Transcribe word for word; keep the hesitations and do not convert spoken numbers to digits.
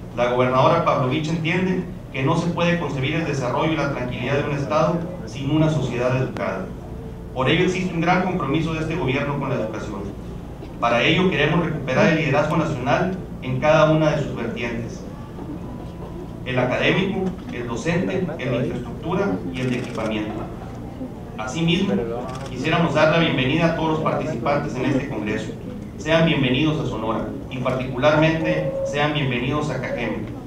La gobernadora Pavlovich entiende que no se puede concebir el desarrollo y la tranquilidad de un Estado sin una sociedad educada. Por ello existe un gran compromiso de este gobierno con la educación. Para ello queremos recuperar el liderazgo nacional en cada una de sus vertientes: el académico, el docente, el de infraestructura y el de equipamiento. Asimismo, quisiéramos dar la bienvenida a todos los participantes en este congreso. Sean bienvenidos a Sonora y particularmente sean bienvenidos a Cajeme.